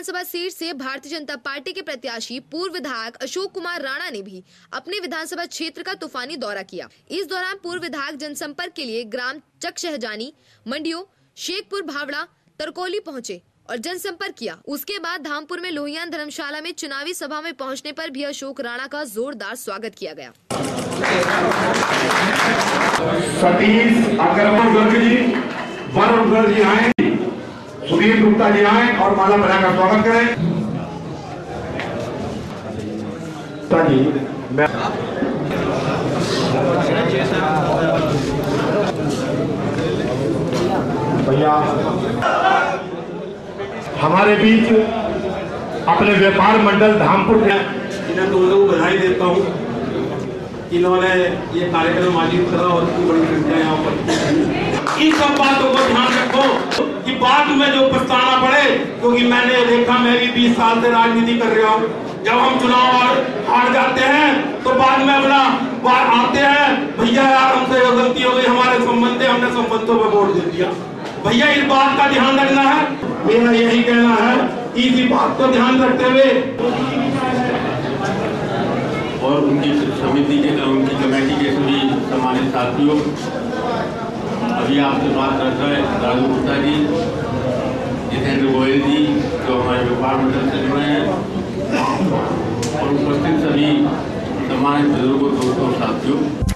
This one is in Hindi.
विधानसभा सीट से भारतीय जनता पार्टी के प्रत्याशी पूर्व विधायक अशोक कुमार राणा ने भी अपने विधानसभा क्षेत्र का तूफानी दौरा किया। इस दौरान पूर्व विधायक जनसंपर्क के लिए ग्राम चक शहजानी, मंडियों, शेखपुर, भावड़ा, तरकोली पहुंचे और जनसंपर्क किया। उसके बाद धामपुर में लोहियान धर्मशाला में चुनावी सभा में पहुंचने पर भी अशोक राणा का जोरदार स्वागत किया गया। सतीश अग्रवाल गर्ग जी, वरुण गर्ग जी आए, सुधीर गुप्ता जी आए और माला बनाकर स्वागत करें। भैया हमारे बीच अपने व्यापार मंडल धामपुर के इन्हें दोनों को बधाई देता हूँ। इन्होंने ये कार्यक्रम आयोजित करा और इतनी बड़ी संख्या यहाँ पर। इन सब बातों को ध्यान रखो कि बाद में जो पछताना पड़े, क्योंकि मैंने देखा, मैं भी 20 साल से राजनीति कर रहा हूँ। जब हम चुनाव हार जाते हैं तो बाद में अपना बार आते हैं, भैया यार हमसे गलती हो गई, हमारे संबंध, हमने संबंधों पर वोट दे दिया। भैया इस बात का ध्यान रखना है, मेरा यही कहना है। इसी बात को ध्यान रखते हुए और उनकी समिति के, उनकी कमेटी के सभी सम्मानित साथियों, अभी आपसे बात कर रहे हैं राजू गुप्ता जी, जितेंद्र गोयल जी जो हमारे व्यापार मंडल से जुड़े हैं, और उपस्थित सभी सम्मानित बुजुर्गों, दोस्तों, साथियों।